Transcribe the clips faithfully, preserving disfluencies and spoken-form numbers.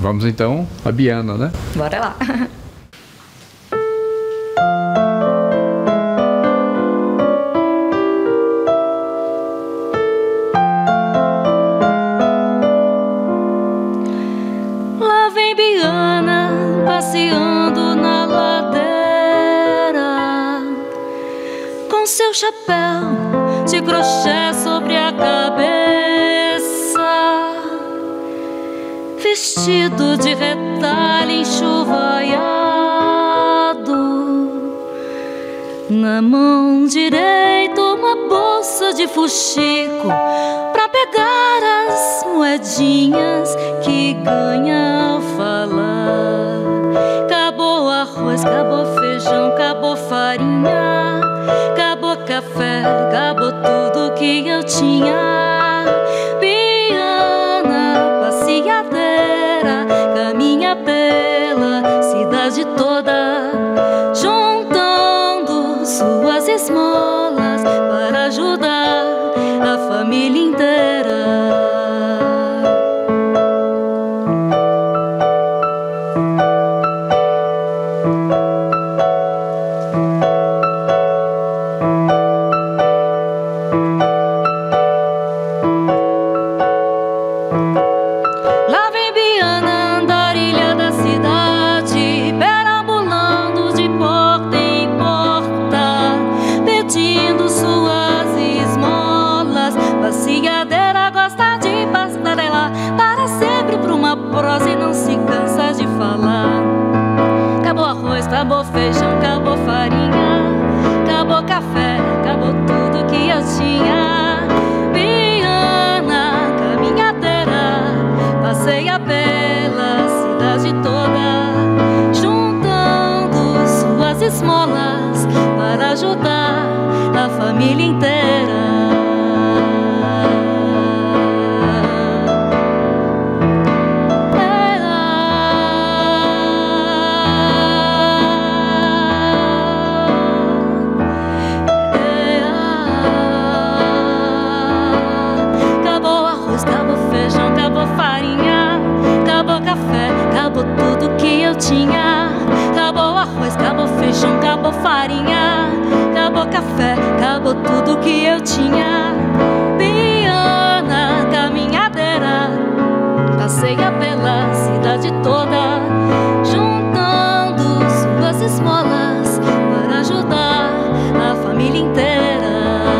Vamos então a Biana, né? Bora lá. Lá vem Biana passeando na ladeira, com seu chapéu de crochê sobre a cabeça, vestido de retalho enxovalhado, na mão direita uma bolsa de fuxico pra pegar as moedinhas que ganha ao falar. Acabou arroz, acabou feijão, acabou farinha, acabou café, acabou tudo que eu tinha. Biana passeadeira caminha pela cidade toda, juntando suas esmolas para ajudar a família inteira. Lá vem Biana, andarilha da cidade, perambulando de porta em porta, pedindo suas esmolas. Passeadeira gosta de pastarelar para sempre pra uma prosa e não se cansa de falar. Acabou arroz, acabou feijão, acabou farinha, acabou café, acabou tudo que eu tinha. Biana caminhadeira passeia pela cidade toda, juntando suas esmolas para ajudar a família inteira. Acabou arroz, acabou feijão, acabou farinha, acabou café, acabou tudo que eu tinha. Acabou arroz, acabou feijão, acabou farinha, acabou café, acabou tudo que eu tinha. Biana caminhadeira passeia pela cidade toda, juntando suas esmolas para ajudar a família inteira.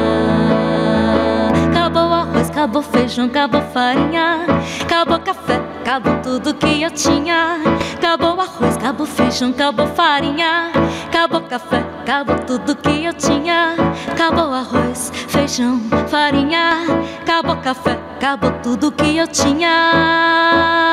Acabou arroz, acabou feijão, acabou farinha, acabou café, acabou tudo que eu tinha. Acabou arroz, acabou feijão, acabou farinha, acabou café, acabou tudo que eu tinha. Acabou arroz, feijão, farinha, acabou café, acabou tudo que eu tinha.